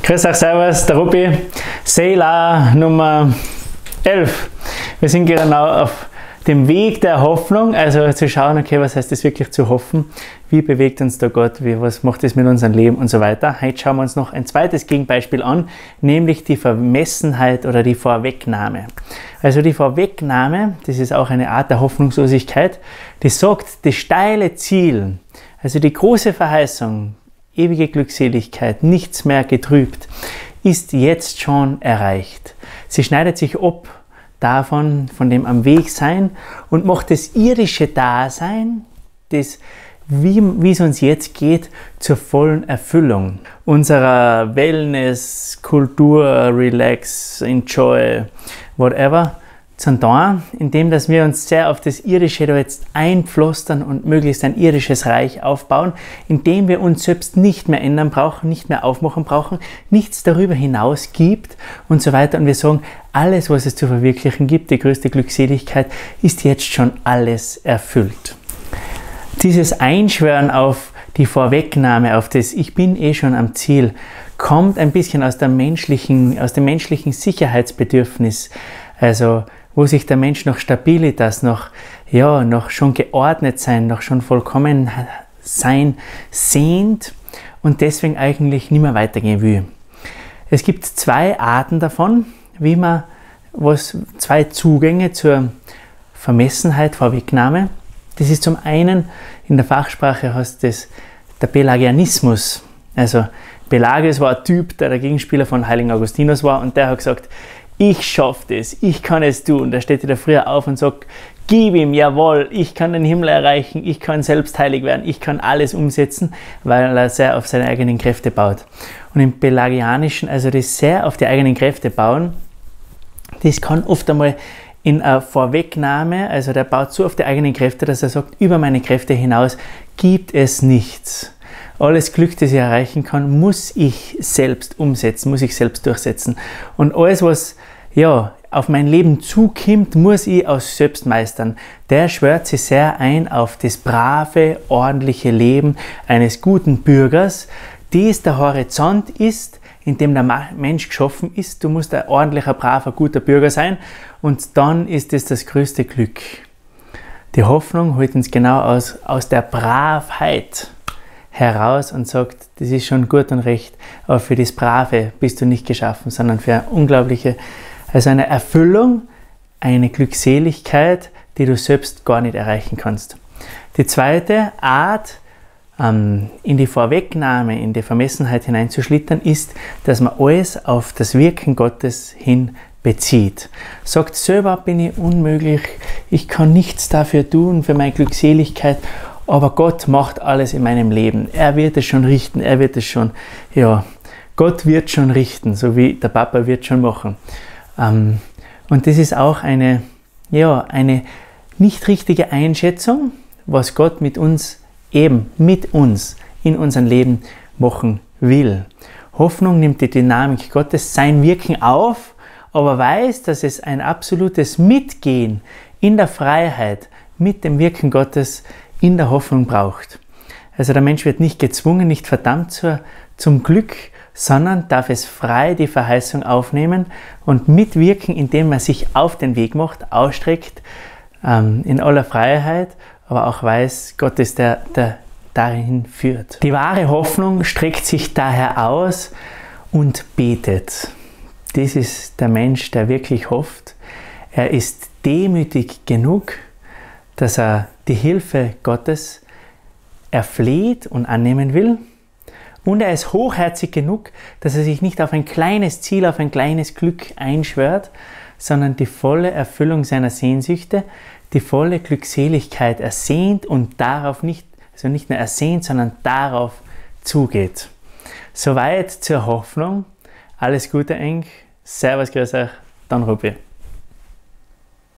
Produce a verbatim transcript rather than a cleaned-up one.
Grüß euch, servus, der Rupi. Selah Nummer elf. Wir sind genau auf dem Weg der Hoffnung, also zu schauen, okay, was heißt das wirklich zu hoffen? Wie bewegt uns da Gott? Wie, was macht das mit unserem Leben und so weiter? Heute schauen wir uns noch ein zweites Gegenbeispiel an, nämlich die Vermessenheit oder die Vorwegnahme. Also die Vorwegnahme, das ist auch eine Art der Hoffnungslosigkeit, die sagt, das steile Ziel, also die große Verheißung, ewige Glückseligkeit, nichts mehr getrübt, ist jetzt schon erreicht. Sie schneidet sich ab davon, von dem am Weg sein und macht das irdische Dasein, das, wie, wie es uns jetzt geht, zur vollen Erfüllung unserer Wellness, Kultur, Relax, Enjoy, whatever, zum da, indem dass wir uns sehr auf das Irdische da jetzt einpflastern und möglichst ein irdisches Reich aufbauen, indem wir uns selbst nicht mehr ändern brauchen, nicht mehr aufmachen brauchen, nichts darüber hinaus gibt und so weiter. Und wir sagen, alles, was es zu verwirklichen gibt, die größte Glückseligkeit, ist jetzt schon alles erfüllt. Dieses Einschwören auf die Vorwegnahme, auf das Ich bin eh schon am Ziel, kommt ein bisschen aus, der menschlichen, aus dem menschlichen Sicherheitsbedürfnis, also wo sich der Mensch noch Stabilitas, noch, ja, noch schon geordnet sein, noch schon vollkommen sein sehnt und deswegen eigentlich nicht mehr weitergehen will. Es gibt zwei Arten davon, wie man, was, zwei Zugänge zur Vermessenheit, Vorwegnahme. Das ist zum einen, in der Fachsprache heißt das der Pelagianismus. Also Pelagius war ein Typ, der der Gegenspieler von Heiligen Augustinus war und der hat gesagt, ich schaffe das, ich kann es tun. Da steht wieder früher auf und sagt, gib ihm, jawohl, ich kann den Himmel erreichen, ich kann selbst heilig werden, ich kann alles umsetzen, weil er sehr auf seine eigenen Kräfte baut. Und im Pelagianischen, also das sehr auf die eigenen Kräfte bauen, das kann oft einmal in einer Vorwegnahme, also der baut so auf die eigenen Kräfte, dass er sagt, über meine Kräfte hinaus gibt es nichts. Alles Glück, das ich erreichen kann, muss ich selbst umsetzen, muss ich selbst durchsetzen. Und alles, was ja, auf mein Leben zukommt, muss ich aus selbst meistern. Der schwört sich sehr ein auf das brave, ordentliche Leben eines guten Bürgers, dies der Horizont ist, in dem der Mensch geschaffen ist. Du musst ein ordentlicher, braver, guter Bürger sein und dann ist es das größte Glück. Die Hoffnung holt uns genau aus, aus der Bravheit heraus und sagt, das ist schon gut und recht, aber für das Brave bist du nicht geschaffen, sondern für eine unglaubliche, also eine Erfüllung, eine Glückseligkeit, die du selbst gar nicht erreichen kannst. Die zweite Art, ähm, in die Vorwegnahme, in die Vermessenheit hineinzuschlittern, ist, dass man alles auf das Wirken Gottes hin bezieht. Sagt, selber bin ich unmöglich, ich kann nichts dafür tun, für meine Glückseligkeit, aber Gott macht alles in meinem Leben. Er wird es schon richten, er wird es schon, ja, Gott wird schon richten, so wie der Papa wird schon machen. Ähm, und das ist auch eine, ja, eine nicht richtige Einschätzung, was Gott mit uns, eben mit uns, in unserem Leben machen will. Hoffnung nimmt die Dynamik Gottes, sein Wirken auf, aber weiß, dass es ein absolutes Mitgehen in der Freiheit mit dem Wirken Gottes in der Hoffnung braucht. Also der Mensch wird nicht gezwungen, nicht verdammt zur, zum Glück, sondern darf es frei die Verheißung aufnehmen und mitwirken, indem er sich auf den Weg macht, ausstreckt, ähm, in aller Freiheit, aber auch weiß, Gott ist der, der dahin führt. Die wahre Hoffnung streckt sich daher aus und betet. Das ist der Mensch, der wirklich hofft. Er ist demütig genug, dass er die Hilfe Gottes erfleht und annehmen will. Und er ist hochherzig genug, dass er sich nicht auf ein kleines Ziel, auf ein kleines Glück einschwört, sondern die volle Erfüllung seiner Sehnsüchte, die volle Glückseligkeit ersehnt und darauf nicht, also nicht nur ersehnt, sondern darauf zugeht. Soweit zur Hoffnung. Alles Gute, Eng. Servus, grüß euch, dann Rupi.